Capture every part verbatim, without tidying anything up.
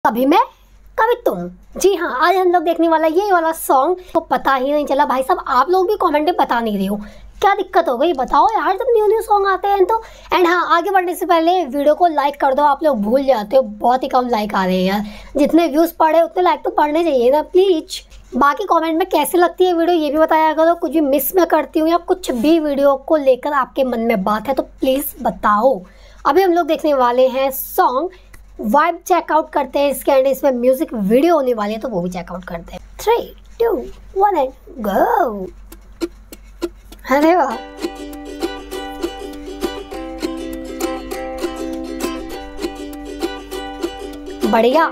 कभी मैं कभी तुम। जी हाँ, आज हम लोग देखने वाला ये वाला सॉन्ग तो पता ही नहीं चला। भाई साहब आप लोग भी कमेंट में बता नहीं रहे हो, क्या दिक्कत हो गई बताओ यार, जब न्यू न्यू सॉन्ग आते हैं तो। एंड हाँ, आगे बढ़ने से पहले वीडियो को लाइक कर दो। आप लोग भूल जाते हो, बहुत ही कम लाइक आ रहे हैं यार। जितने व्यूज़ पड़े उतने लाइक तो पढ़ने चाहिए ना प्लीज। बाकी कमेंट में कैसी लगती है वीडियो ये भी बताया करो। कुछ भी मिस मैं करती हूँ या कुछ भी वीडियो को लेकर आपके मन में बात है तो प्लीज़ बताओ। अभी हम लोग देखने वाले हैं सॉन्ग वाइब, चेकआउट करते हैं इसके। एंड इसमें म्यूजिक वीडियो होने वाली है तो वो भी चेकआउट करते हैं। Three two one and go. अरे वाह, बढ़िया।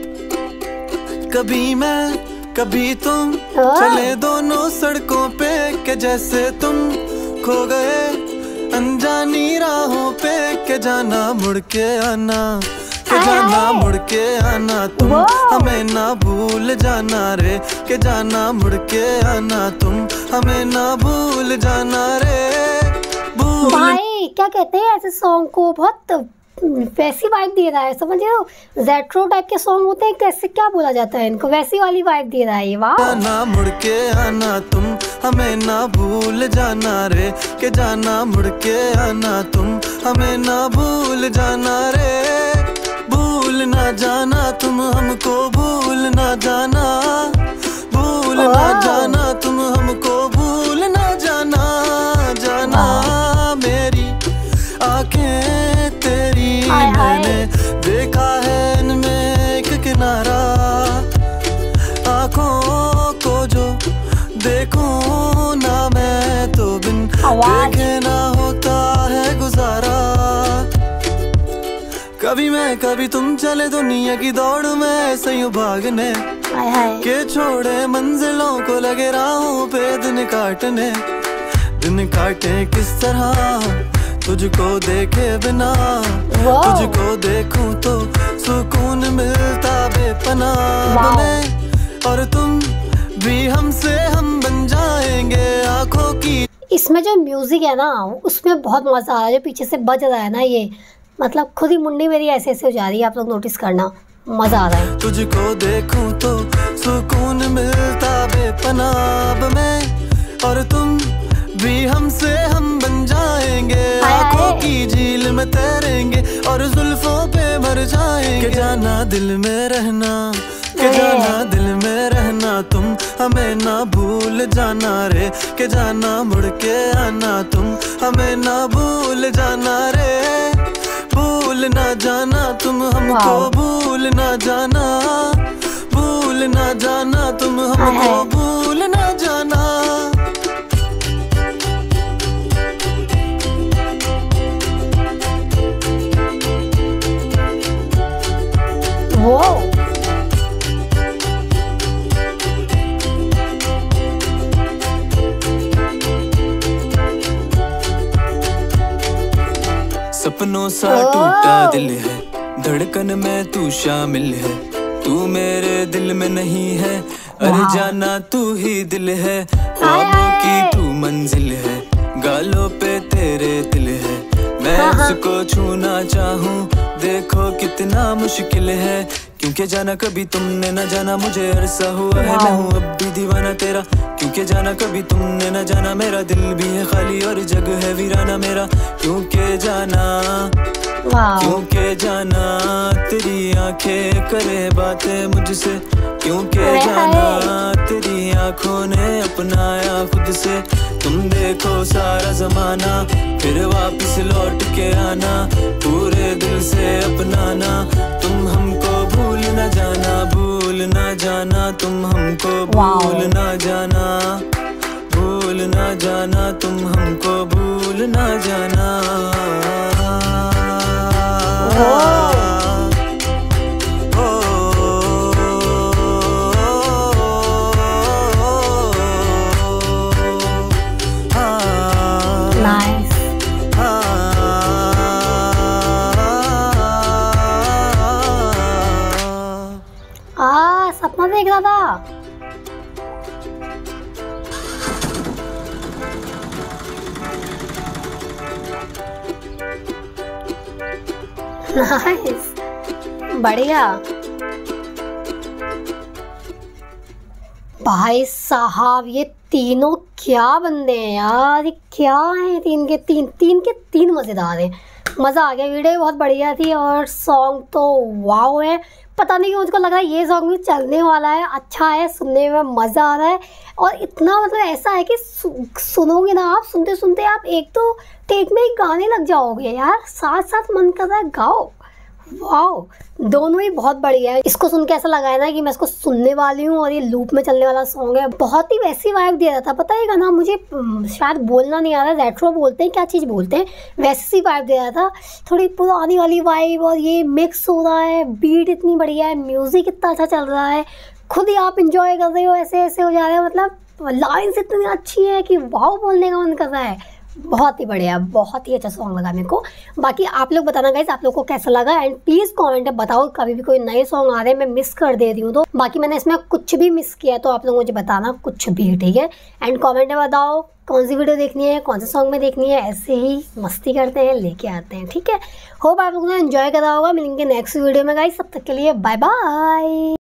कभी मैं कभी तुम चले दोनों सड़कों पे के जैसे तुम खो गए अनजानी राहों पे के जाना मुड़ के आना के जाना मुड़ के आना तुम हमें ना भूल जाना रे के जाना मुड़ के आना तुम हमें ना भूल जाना रे भूल। भाई क्या कहते हैं ऐसे सॉन्ग को, बहुत वैसी वाइब दे रहा है, समझ रहे हो। रेट्रो टाइप के सॉन्ग होते हैं, कैसे क्या बोला जाता है इनको, वैसी वाली वाइब दे रहा है ये। वाह। जाना मुड़ के आना तुम हमें ना भूल जाना रे के जाना मुड़ के आना तुम हमें ना भूल जाना रे भूल ना जाना तुम हमको भूल ना जाना भूल ना जाना तुम हमको भूल ना जाना जाना मेरी आंखें तेरी मैंने देखा है इनमें एक किनारा आंखों को जो देखूं ना मैं तो बिन देखे ना होता है गुजारा। कभी मैं कभी तुम चले दुनिया की दौड़ में ऐसे यूं भागने के छोड़े मंजिलों को लगे राहों पे दिन काटने दिन काटे किस तरह तुझको देखे बिना तुझको देखूं तो सुकून मिलता बेपनाह में और तुम भी हमसे हम बन जाएंगे आंखों की। इसमें जो म्यूजिक है ना उसमें बहुत मजा आ रहा है, जो पीछे से बज रहा है ना ये, मतलब खुद ही मुंडी मेरी ऐसे ऐसे हो जा रही है। आप लोग नोटिस करना, मजा आ रहा है। तुझको देखूं तो सुकून मिलता बेपनाह में और तुम भी हमसे हम बन जाएंगे आंखों की झील में तैरेंगे और जुल्फों पे मर जाएंगे। के जाना दिल में रहना के जाना दिल में रहना तुम हमें ना भूल जाना रे के जाना मुड़ के आना तुम हमें ना भूल जाना रे भूल ना जाना तुम हमको भूल ना जाना भूल ना जाना तुम हमको भूल ना जाना। वो सपनों सा टूटा दिल है धड़कन में तू शामिल है तू मेरे दिल में नहीं है अरे जाना तू ही दिल है ख्वाबों की तू मंजिल है गालों पे तेरे दिल है मैं उसको छूना चाहूँ देखो कितना मुश्किल है क्योंकि जाना कभी तुमने न जाना मुझे अरसा हुआ है मैं हूँ अब भी दीवाना तेरा क्योंकि जाना कभी तुमने न जाना मेरा दिल भी है खाली और जग है वीराना मेरा क्योंकि जाना क्योंकि जाना तेरी आंखें करे बातें मुझसे क्योंकि जाना तेरी आंखों ने अपनाया खुद से तुम देखो सारा जमाना फिर वापस लौट के आना पूरे दिल से अपनाना तुम हमको भूल ना जाना भूल ना जाना तुम हमको भूल ना जाना भूल ना जाना तुम हमको भूल ना जाना। आ सपना देख रहा था। नाइस, बढ़िया। भाई साहब ये तीनों क्या बंदे हैं यार, ये क्या है, तीन के तीन तीन के तीन मज़ेदार हैं। मज़ा आ गया, वीडियो बहुत बढ़िया थी और सॉन्ग तो वाव है। पता नहीं क्यों मुझको लग रहा है ये सॉन्ग भी चलने वाला है, अच्छा है, सुनने में मज़ा आ रहा है। और इतना मतलब ऐसा है कि सु, सुनोगे ना आप, सुनते सुनते आप एक तो टेक में ही गाने लग जाओगे यार, साथ साथ मन कर रहा है गाओ। वाओ, दोनों ही बहुत बढ़िया है। इसको सुन के ऐसा लगा है ना कि मैं इसको सुनने वाली हूँ और ये लूप में चलने वाला सॉन्ग है। बहुत ही वैसी वाइब दे रहा था, पता है गाना मुझे शायद बोलना नहीं आ रहा, रेट्रो बोलते हैं, क्या चीज़ बोलते हैं, वैसी सी वाइब दे रहा था, थोड़ी पुरानी वाली वाइब। और ये मिक्स हो रहा है, बीट इतनी बढ़िया है, म्यूज़िक इतना अच्छा चल रहा है, खुद ही आप इंजॉय कर रहे हो, ऐसे ऐसे हो जा रहे हो। मतलब लाइन्स इतनी अच्छी है कि वाओ बोलने का मन कर रहा है। बहुत ही बढ़िया, बहुत ही अच्छा सॉन्ग लगा मेरे को। बाकी आप लोग बताना गाइस आप लोग को कैसा लगा, एंड प्लीज़ कमेंट में बताओ कभी भी कोई नए सॉन्ग आ रहे हैं मैं मिस कर दे रही हूँ तो। बाकी मैंने इसमें कुछ भी मिस किया तो आप लोग मुझे बताना कुछ भी, ठीक है। एंड कमेंट में बताओ कौन सी वीडियो देखनी है, कौन से सॉन्ग में देखनी है, ऐसे ही मस्ती करते हैं, लेके आते हैं, ठीक है। होप आप लोगों ने एंजॉय करा होगा। मिलेंगे नेक्स्ट वीडियो में गाइस, तब तक के लिए बाय बाय।